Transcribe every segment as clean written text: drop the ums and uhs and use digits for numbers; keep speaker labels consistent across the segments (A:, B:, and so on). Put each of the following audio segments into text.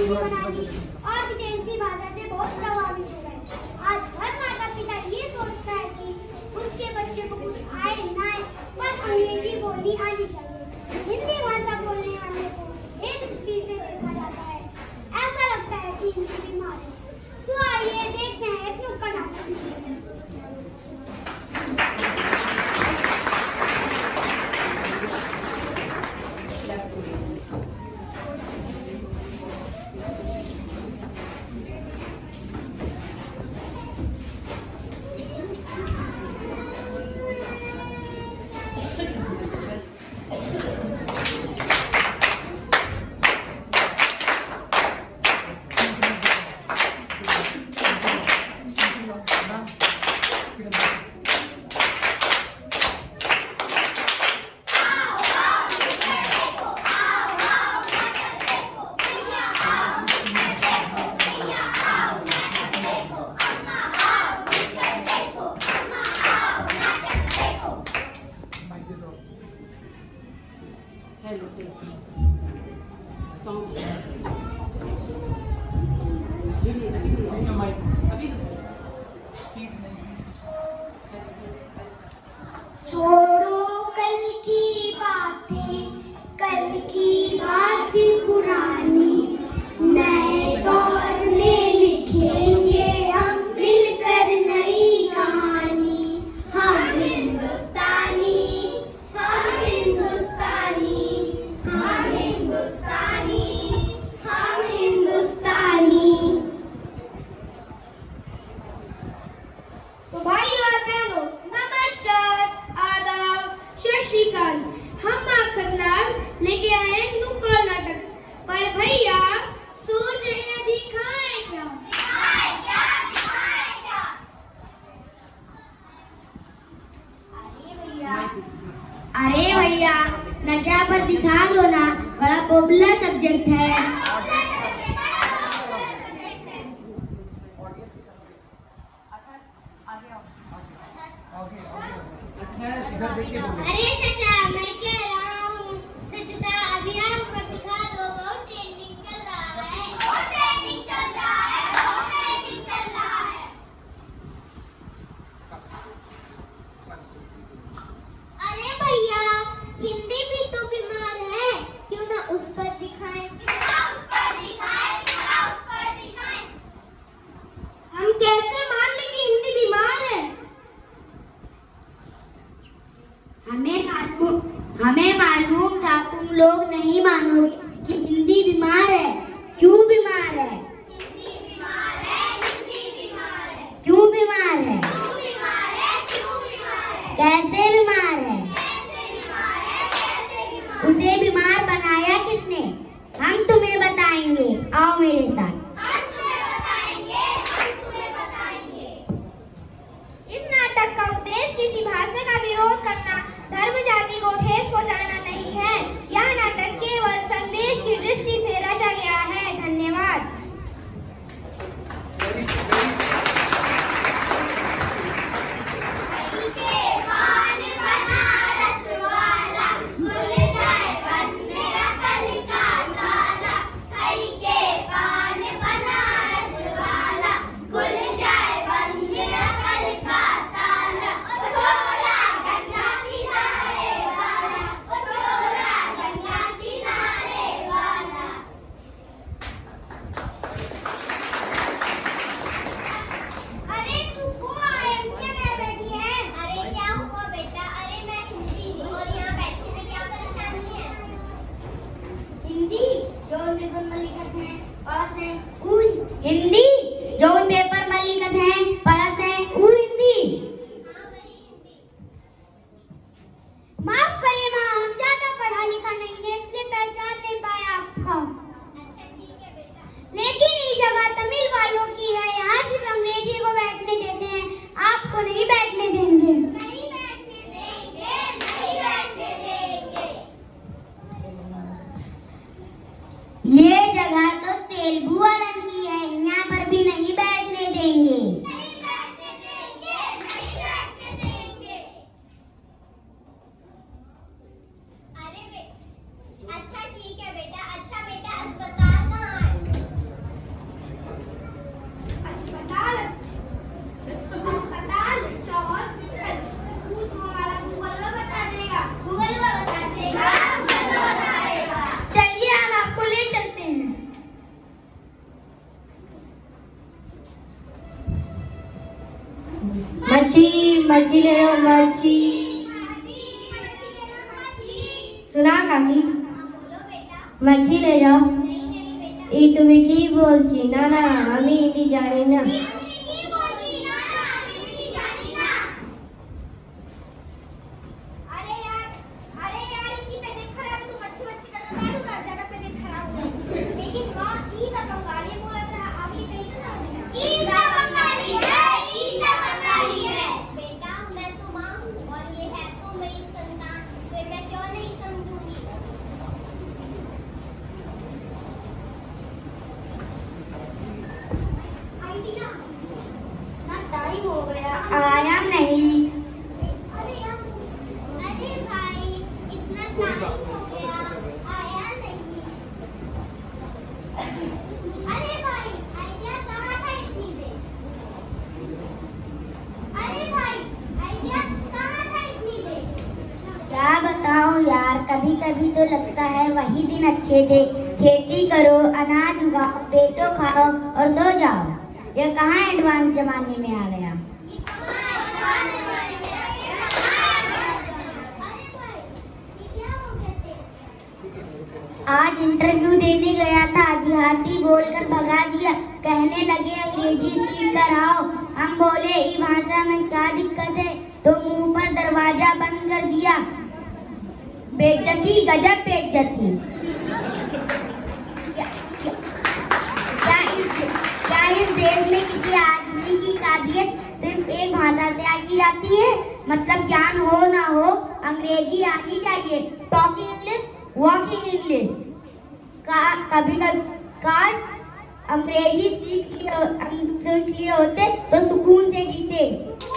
A: हिंदी बना दी और विदेशी भाषा से बहुत प्रभावित हो गए। आज हर माता पिता ये सोचता है कि उसके बच्चे को कुछ आए ना आए पर अंग्रेजी बोलनी आनी चाहिए। हिंदी भाषा बोलने वाले को एक दृष्टि से देखा जाता है, ऐसा लगता है कि हिंदी बीमार है। तो आइए देखते हैं एक नुक्कड़ नाटक। छोड़ो कल की बातें, कल की बातें पुरानी, नए दौर में लिखेंगे हम मिलकर नई कहानी। हम हिंदुस्तानी, हम हिंदुस्तानी, हम हिंदुस्तानी, हम हिंदुस्तानी। तो भाइयों और बहनों, नमस्कार, आदाब, सत श्री अकाल। हम माखनलाल लेके आए नुक्कड़ नाटक। पर भैया सोच रहे हैं दिखाएं क्या? अरे भैया नशा पर दिखा दो ना, बड़ा पॉपुलर सब्जेक्ट है। अरे चाचा, मैं कह रहा हूँ स्वच्छता अभियान पर दिखा दो, बहुत ट्रेंडिंग चल रहा है। बहुत ट्रेंडिंग चल रहा है, बहुत ट्रेंडिंग चल रहा है। अरे भैया हिंदी भी तो बीमार है, क्यों ना उस पर दिखाएं? हम कैसे मान लें कि हिंदी बीमार है? हमें मालूम था, तुम लोग नहीं मानोगे कि हिंदी बीमार है। क्यों बीमार है? हिंदी बीमार है, हिंदी बीमार है। क्यों बीमार है? क्यों बीमार है? क्यों बीमार है? कैसे बीमार है? कैसे बीमार है? कैसे बीमार? उसे बीमार बनाया किसने? हम तुम्हें बताएंगे, आओ मेरे साथ। हम तुम्हें बताएंगे, हम तुम्हें बताएंगे। इस नाटक का उद्देश्य किसी भाषा का विरोध करना, धर्म जाति को ठेस पहुंचाना नहीं है। यह नाटक केवल संदेश की दृष्टि से रचा गया है। धन्यवाद। हिंदी जो उन पेपर में लिखत हैं, पढ़त हैं, वो हिंदी। माफ करिए माँ, हम ज्यादा पढ़ा लिखा नहीं है, इसलिए पहचान नहीं पाया आपको। लेकिन ये जगह तमिल वालों की है, यहाँ सिर्फ अंग्रेजी को बैठने देते हैं, आपको नहीं बैठने देंगे। नहीं बैठने देंगे, नहीं बैठने देंगे। ये जगह तो तेलुगु वालों की है, यहाँ पर भी नहीं बैठने मर्ची मर्ची ले लो मर्ची। सुना कभी मर्ची ले जाओ। ये तुम्हें की बोलची ना ना हमें हिंदी जाने ना। आया नहीं।
B: अरे भाई इतना टाइम हो गया आया नहीं। अरे भाई आइडिया कहाँ था इतनी देर? अरे भाई आइडिया कहाँ था इतनी देर?
A: क्या बताऊं यार, कभी कभी तो लगता है वही दिन अच्छे थे। खेती करो, अनाज उगाओ, बेचो, खाओ और सो जाओ। ये कहाँ एडवांस जमाने में आ गया। आज इंटरव्यू देने गया था, देहाती बोलकर भगा दिया। कहने लगे अंग्रेजी सीख कर आओ। हम बोले ई भाषा में क्या दिक्कत है, तो मुंह पर दरवाजा बंद कर दिया। बेइज्जती गजब बेइज्जती। क्या इस देश में किसी आदमी की काबिलियत सिर्फ एक भाषा से आकी जाती है? मतलब ज्ञान हो ना हो अंग्रेजी आनी चाहिए। Talking English, walking English. कभी काश अंग्रेजी सीख लिए होते तो सुकून से जीते।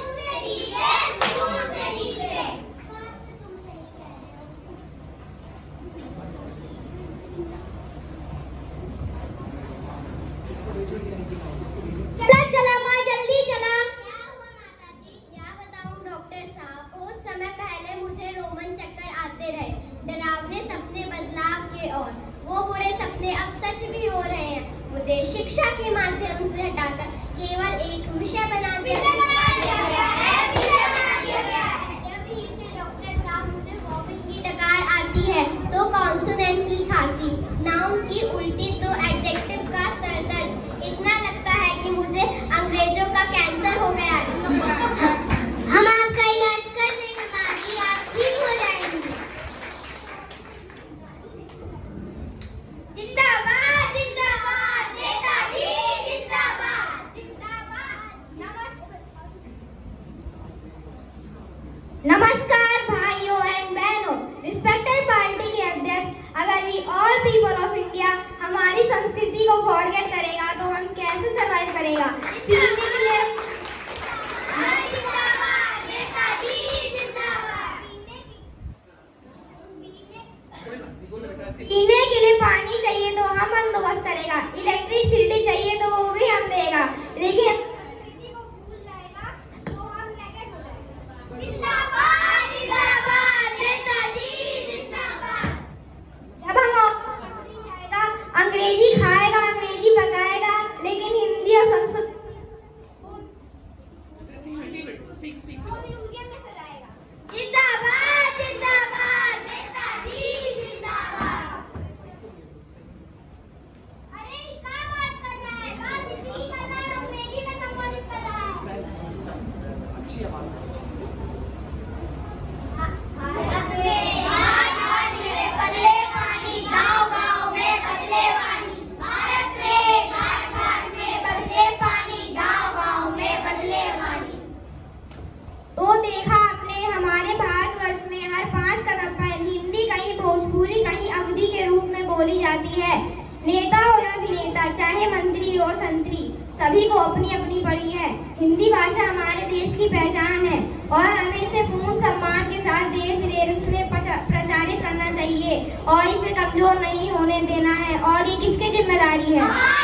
B: चला माँ जल्दी चला। क्या हुआ माताजी? क्या बताऊं डॉक्टर साहब, बहुत समय पहले मुझे रोमन चक्कर आते रहे, डरावने सपने बदलाव के और वो बुरे सपने अब सच भी हो रहे हैं। मुझे शिक्षा के माध्यम से हटाकर केवल एक विषय बना दिया गया है। जब ही से डॉक्टर साहब मुझे वॉमिट की डकार आती है तो कॉन्सोनेंट की खांसी, नाउन की उल्टी तो एडजेक्टिव का सरदर्द। इतना लगता है कि मुझे अंग्रेजों का कैंसर हो गया है। हम आपका इलाज कर देंगे माजी, आप ठीक हो जाएंगे। जिंदाबाद जिंदाबाद नेताजी जिंदाबाद जिंदाबाद।
A: नमस्कार भाइयों एंड बहनों, रिस्पेक्टेड पार्टी के अध्यक्ष, अगर we all people of India हमारी संस्कृति को फॉरगेट करेगा तो हम कैसे सर्वाइव करेगा? पीने के लिए पीने के लिए पानी चाहिए तो हम बंदोबस्त करेगा। इलेक्ट्रिसिटी चाहिए तो वो भी हम देगा, लेकिन अंग्रेजी खाएगा, अंग्रेजी पकाएगा, लेकिन हिंदी और संस्कृत
B: जिंदाबाद जिंदाबाद नेताजी जिंदाबाद। अरे क्या बात कर रहा है? बात हिंदी कर रहा है, अंग्रेजी में संबोधित कर रहा है। अच्छी आवाज है। बदले पानी गाँव-गाँव में बदले पानी, भारत में घाट-घाट में बदले पानी, गाँव-गाँव में बदले पानी।
A: तो देखा आपने, हमारे भारतवर्ष में हर 5 कदम पर हिंदी कहीं भोजपुरी कहीं अवधी के रूप में बोली जाती है। नेता हो या अभिनेता, चाहे मंत्री हो संतरी, सभी को अपनी अपनी पड़ी है। हिंदी भाषा हमारे देश की पहचान है और हमें इसे पूर्ण सम्मान के साथ देश विदेश में प्रचारित करना चाहिए और इसे कमजोर नहीं होने देना है। और ये किसकी जिम्मेदारी है?